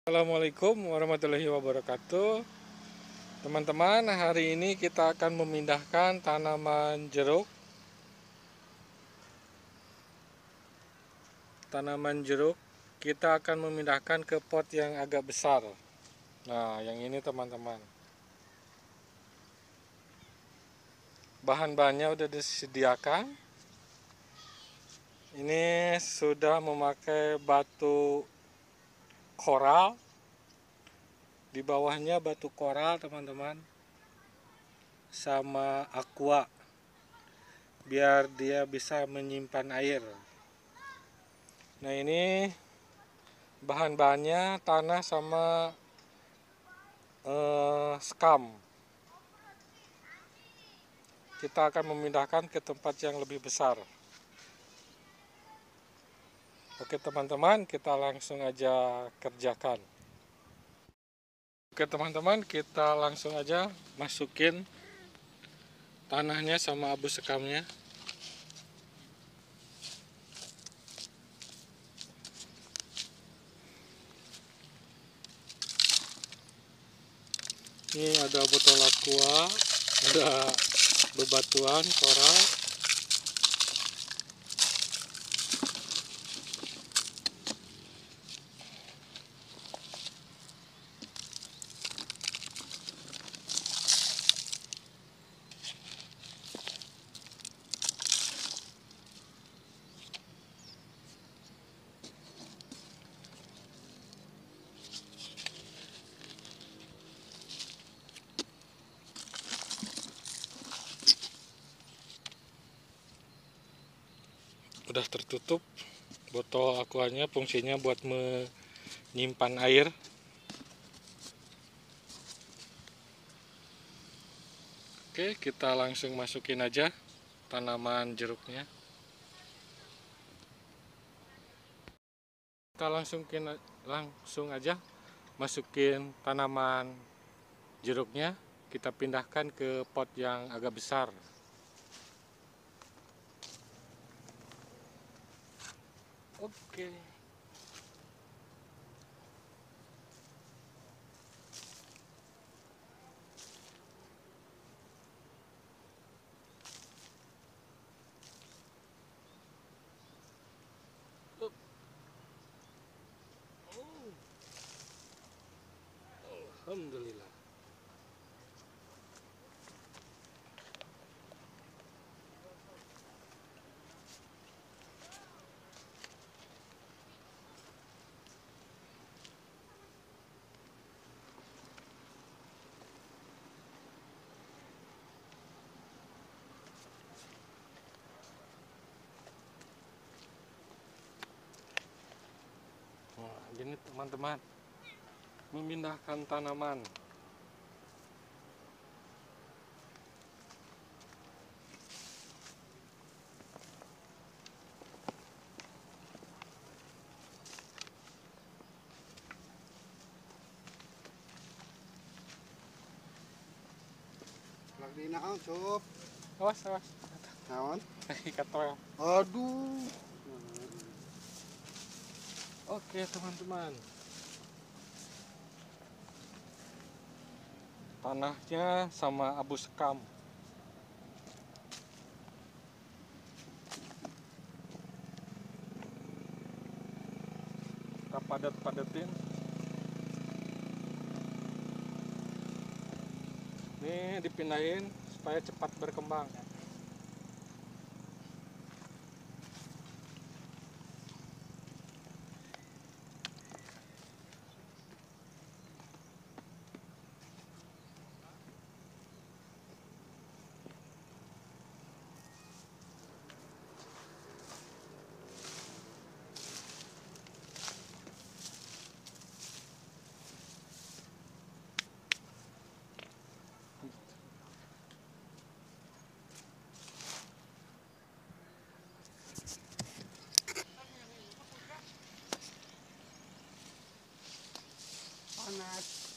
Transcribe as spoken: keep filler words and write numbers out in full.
Assalamualaikum warahmatullahi wabarakatuh. Teman-teman, hari ini kita akan memindahkan tanaman jeruk. Tanaman jeruk kita akan memindahkan ke pot yang agak besar. Nah, yang ini teman-teman. Bahan-bahannya udah disediakan. Ini sudah memakai batu koral. Di bawahnya batu koral, teman-teman. Sama aqua. Biar dia bisa menyimpan air. Nah, ini bahan-bahannya tanah sama eh, skam. Kita akan memindahkan ke tempat yang lebih besar. Oke teman-teman, kita langsung aja kerjakan. Oke teman-teman, kita langsung aja masukin tanahnya sama abu sekamnya. Ini ada botol aqua, ada bebatuan koral. Udah tertutup botol aquanya, fungsinya buat menyimpan air. Oke, kita langsung masukin aja tanaman jeruknya. Kita langsung langsung aja masukin tanaman jeruknya. Kita pindahkan ke pot yang agak besar. Oke. Alhamdulillah. Nah, gini teman-teman, memindahkan tanaman. Lagi naon, Sob? Awas, awas. Naon? Kata. Aduh. Oke teman-teman, tanahnya sama abu sekam. Kita padat-padatin. Ini dipindahin supaya cepat berkembang. Panas.